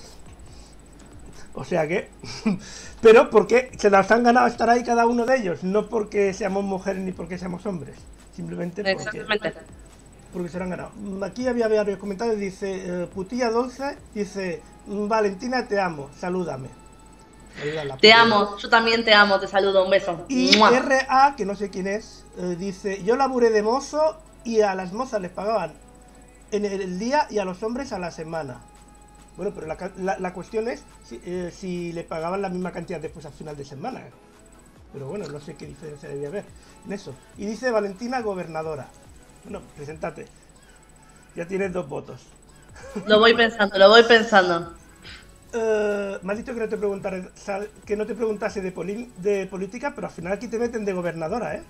O sea que... pero porque se las han ganado estar ahí cada uno de ellos, no porque seamos mujeres ni porque seamos hombres. Simplemente porque se lo han ganado. Aquí había varios comentarios, dice Putilla 12, dice Valentina, te amo, salúdame. Te amo, yo también te amo, te saludo, un beso. Y R.A., que no sé quién es, dice, yo laburé de mozo y a las mozas les pagaban en el día y a los hombres a la semana. Bueno, pero la cuestión es si le pagaban la misma cantidad después al final de semana. Pero bueno, no sé qué diferencia debía haber en eso. Y dice Valentina, gobernadora. Bueno, preséntate. Ya tienes 2 votos. Lo voy pensando. Me has dicho que no te preguntase de política, pero al final aquí te meten de gobernadora, ¿eh?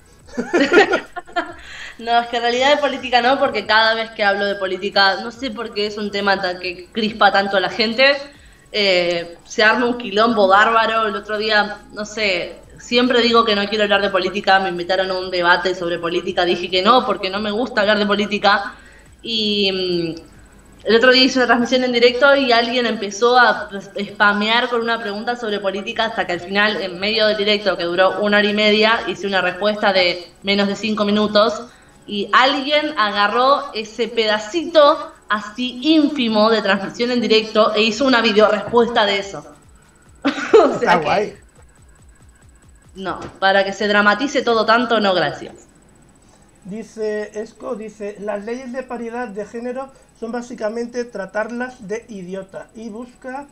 No, es que en realidad de política no, porque cada vez que hablo de política, no sé por qué es un tema que crispa tanto a la gente, se arma un quilombo bárbaro. El otro día, no sé, siempre digo que no quiero hablar de política, me invitaron a un debate sobre política, dije que no, porque no me gusta hablar de política, y el otro día hice una transmisión en directo y alguien empezó a spamear con una pregunta sobre política hasta que al final, en medio del directo, que duró 1 hora y media, hice una respuesta de menos de 5 minutos y alguien agarró ese pedacito así ínfimo de transmisión en directo e hizo una videorespuesta de eso. O sea, está guay. No, para que se dramatice todo tanto, no, gracias. Dice Esco, dice, las leyes de paridad de género son básicamente tratarlas de idiota y buscar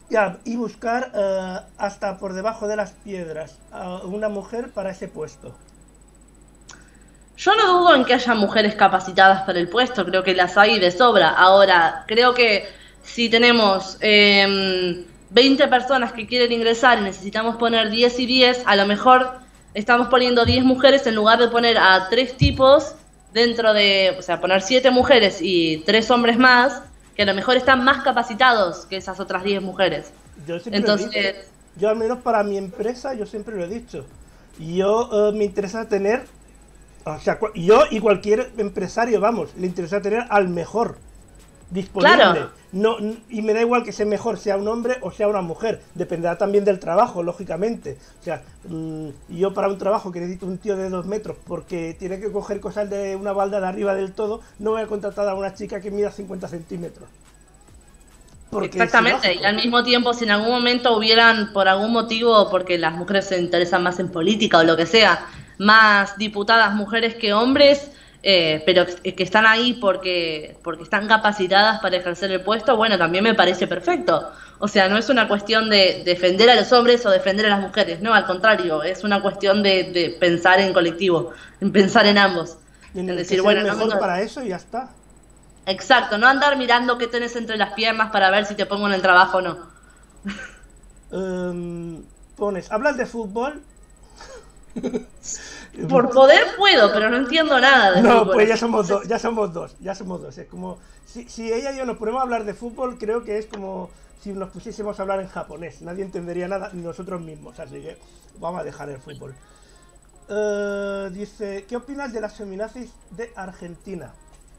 hasta por debajo de las piedras a una mujer para ese puesto. Yo no dudo en que haya mujeres capacitadas para el puesto, creo que las hay de sobra. Ahora, creo que si tenemos 20 personas que quieren ingresar y necesitamos poner 10 y 10, a lo mejor estamos poniendo 10 mujeres en lugar de poner a 3 tipos dentro de, o sea, poner 7 mujeres y 3 hombres más, que a lo mejor están más capacitados que esas otras 10 mujeres. Entonces, yo al menos para mi empresa, yo siempre lo he dicho. Yo me interesa tener, o sea, yo y cualquier empresario, vamos, le interesa tener al mejor disponible. Claro, No, y me da igual que sea mejor, sea un hombre o sea una mujer. Dependerá también del trabajo, lógicamente. O sea, yo para un trabajo que necesito un tío de 2 metros porque tiene que coger cosas de una balda de arriba del todo, no voy a contratar a una chica que mida 50 centímetros. Porque es exactamente. Y ilógico. al mismo tiempo, si en algún momento hubieran, por algún motivo, porque las mujeres se interesan más en política o lo que sea, más diputadas mujeres que hombres, pero que están ahí porque están capacitadas para ejercer el puesto, bueno, también me parece perfecto. O sea, no es una cuestión de defender a los hombres o defender a las mujeres, no, al contrario, es una cuestión de pensar en colectivo, en pensar en ambos. Y en En el que decir, sea el bueno, no mejor vengo. para eso y ya está. Exacto, no andar mirando qué tenés entre las piernas para ver si te pongo en el trabajo o no. Pones, hablas de fútbol. Por poder puedo, pero no entiendo nada de No, fútbol. pues ya Así somos que dos, ya somos dos, ya somos dos. Es como, si ella y yo nos ponemos a hablar de fútbol, creo que es como si nos pusiésemos a hablar en japonés. Nadie entendería nada, ni nosotros mismos. Así que vamos a dejar el fútbol. Dice, ¿qué opinas de las feminazis de Argentina?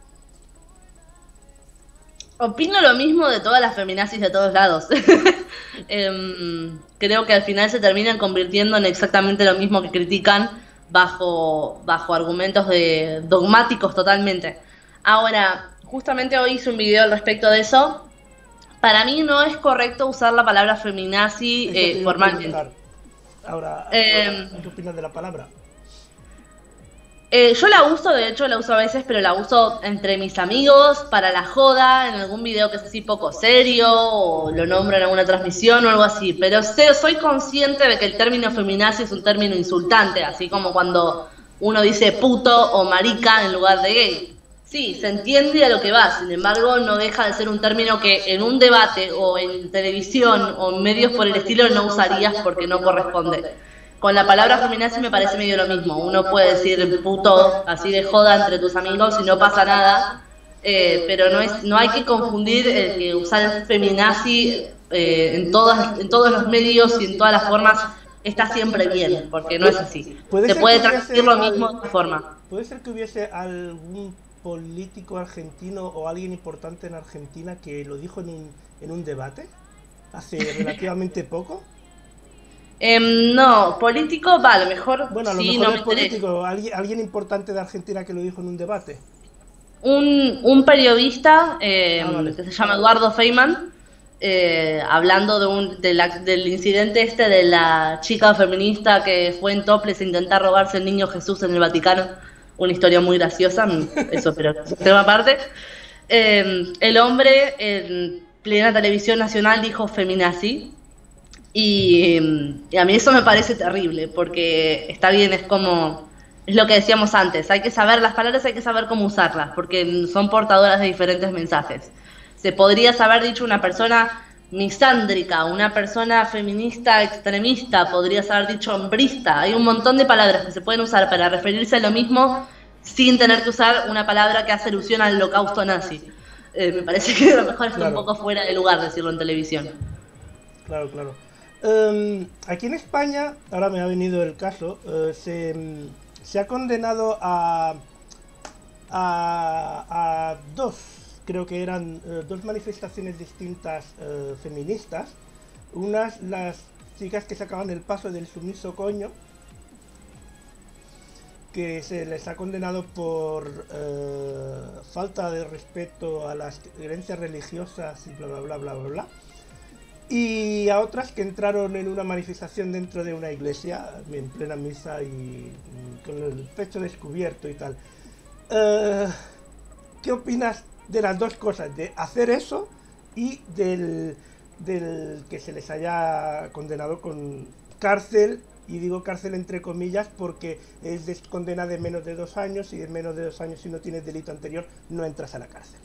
opino lo mismo de todas las feminazis de todos lados. Creo que al final se terminan convirtiendo en exactamente lo mismo que critican bajo argumentos dogmáticos totalmente. Ahora, justamente hoy hice un video al respecto de eso. Para mí no es correcto usar la palabra feminazi Eso te iba a formalmente. preguntar. Ahora, Eh, ¿qué opinas de la palabra? Yo la uso, de hecho la uso a veces, pero la uso entre mis amigos, para la joda, en algún video que es así poco serio, o lo nombro en alguna transmisión o algo así. Pero soy consciente de que el término feminazi es un término insultante, así como cuando uno dice puto o marica en lugar de gay. Sí, se entiende a lo que va, sin embargo no deja de ser un término que en un debate o en televisión o en medios por el estilo no usarías porque no corresponde. Con la palabra feminazi me parece medio lo mismo. Uno puede decir puto así de joda entre tus amigos y no pasa nada, pero no hay que confundir el que usar feminazi en todos los medios y en todas las formas está siempre bien, porque no es así. Puede Se ser que puede transmitir hubiese lo mismo de otra forma. puede ser que hubiese algún político argentino o alguien importante en Argentina que lo dijo en un debate hace relativamente poco. No, político, va, a lo mejor Bueno, a lo sí, mejor no no me es interesa. político, alguien importante de Argentina que lo dijo en un debate. Un periodista Ah, vale. que se llama Eduardo Feynman, hablando del incidente este de la chica feminista que fue en topless a intentar robarse el niño Jesús en el Vaticano. Una historia muy graciosa, eso, pero tema aparte. El hombre en plena televisión nacional dijo feminazi. Y a mí eso me parece terrible, porque está bien, es lo que decíamos antes, hay que saber las palabras, hay que saber cómo usarlas, porque son portadoras de diferentes mensajes. Se podría haber dicho una persona misándrica, una persona feminista extremista, podrías haber dicho hombrista, hay un montón de palabras que se pueden usar para referirse a lo mismo sin tener que usar una palabra que hace alusión al holocausto nazi. Me parece que a lo mejor está un Claro, poco fuera de lugar decirlo en televisión. claro, claro. Aquí en España, ahora me ha venido el caso, se ha condenado a dos, creo que eran dos manifestaciones distintas feministas. Unas, las chicas que sacaban el paso del sumiso coño, que se les ha condenado por falta de respeto a las creencias religiosas y bla bla bla bla bla bla. Y a otras que entraron en una manifestación dentro de una iglesia en plena misa y con el pecho descubierto y tal. ¿Qué opinas de las dos cosas? De hacer eso y del que se les haya condenado con cárcel, y digo cárcel entre comillas porque es de condena de menos de 2 años, y en menos de 2 años, si no tienes delito anterior, no entras a la cárcel?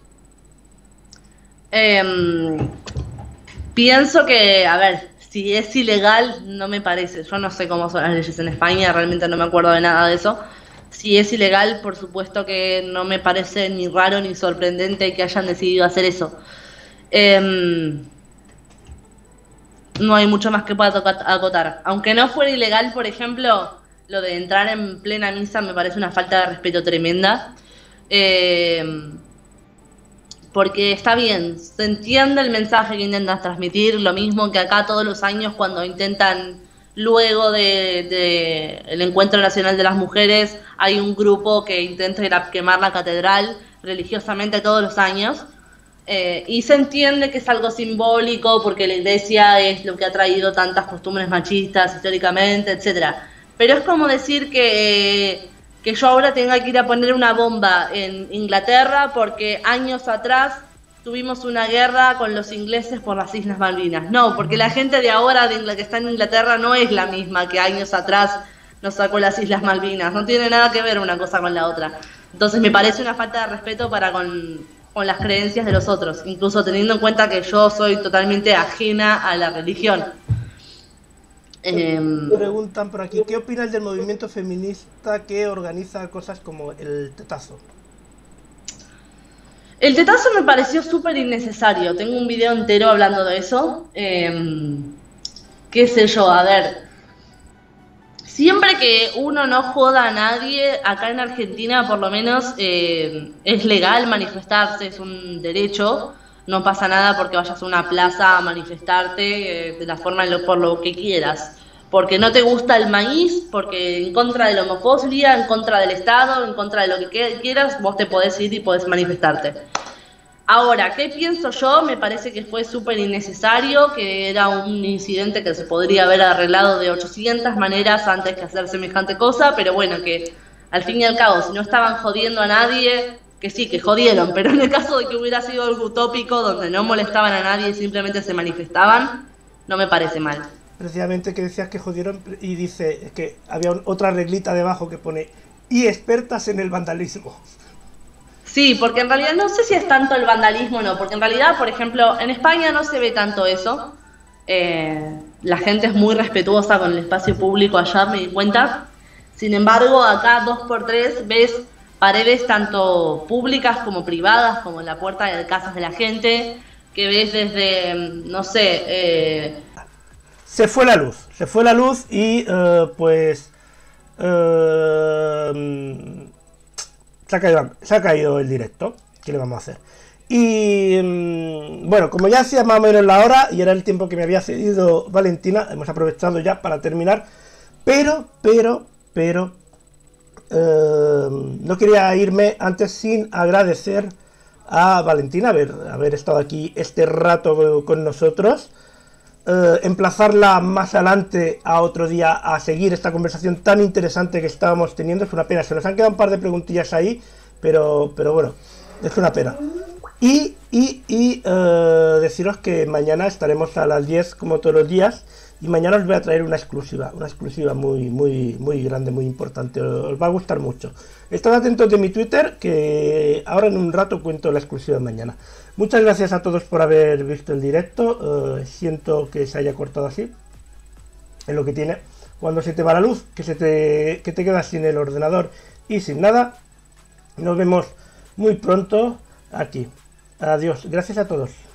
Pienso que, a ver, si es ilegal, no me parece. Yo no sé cómo son las leyes en España, realmente no me acuerdo de nada de eso. Si es ilegal, por supuesto que no me parece ni raro ni sorprendente que hayan decidido hacer eso. Eh, no hay mucho más que pueda acotar. Aunque no fuera ilegal, por ejemplo, lo de entrar en plena misa me parece una falta de respeto tremenda. Porque está bien, se entiende el mensaje que intentas transmitir, lo mismo que acá todos los años cuando intentan, luego de el Encuentro Nacional de las Mujeres, hay un grupo que intenta ir a quemar la catedral religiosamente todos los años. Y se entiende que es algo simbólico porque la iglesia es lo que ha traído tantas costumbres machistas históricamente, etcétera. Pero es como decir que yo ahora tenga que ir a poner una bomba en Inglaterra porque años atrás tuvimos una guerra con los ingleses por las Islas Malvinas. No, porque la gente de ahora que está en Inglaterra no es la misma que años atrás nos sacó las Islas Malvinas. No tiene nada que ver una cosa con la otra. Entonces me parece una falta de respeto para con las creencias de los otros, incluso teniendo en cuenta que yo soy totalmente ajena a la religión. Preguntan por aquí, ¿qué opinas del movimiento feminista que organiza cosas como el tetazo? El tetazo me pareció súper innecesario. Tengo un video entero hablando de eso. Qué sé yo, a ver. Siempre que uno no joda a nadie, acá en Argentina por lo menos es legal manifestarse, es un derecho. No pasa nada porque vayas a una plaza a manifestarte de la forma por lo que quieras. Porque no te gusta el maíz, porque en contra de la homofobia, en contra del Estado, en contra de lo que quieras, vos te podés ir y podés manifestarte. Ahora, ¿qué pienso yo? Me parece que fue súper innecesario, que era un incidente que se podría haber arreglado de 800 maneras antes que hacer semejante cosa, pero bueno, que al fin y al cabo, si no estaban jodiendo a nadie, que sí, que jodieron, pero en el caso de que hubiera sido algo utópico, donde no molestaban a nadie y simplemente se manifestaban, no me parece mal. Precisamente que decías que jodieron y dice que había otra reglita debajo que pone y expertas en el vandalismo. Sí, porque en realidad no sé si es tanto el vandalismo o no, porque en realidad, por ejemplo, en España no se ve tanto eso. La gente es muy respetuosa con el espacio público allá, me di cuenta. Sin embargo, acá 2x3 ves paredes tanto públicas como privadas, como en la puerta de casas de la gente, que ves desde, no sé... Se fue la luz y pues se ha caído el directo. ¿Qué le vamos a hacer? Y bueno, como ya hacía más o menos la hora y era el tiempo que me había cedido Valentina, hemos aprovechado ya para terminar, pero no quería irme antes sin agradecer a Valentina haber estado aquí este rato con nosotros. Emplazarla más adelante a otro día a seguir esta conversación tan interesante que estábamos teniendo. Es una pena, se nos han quedado un par de preguntillas ahí, pero bueno, es una pena. Y deciros que mañana estaremos a las 10 como todos los días y mañana os voy a traer una exclusiva muy grande, muy importante, os va a gustar mucho. Estad atentos de mi Twitter que ahora en un rato cuento la exclusiva de mañana. Muchas gracias a todos por haber visto el directo. Siento que se haya cortado así. Es lo que tiene cuando se te va la luz, que te quedas sin el ordenador y sin nada. Nos vemos muy pronto aquí. Adiós. Gracias a todos.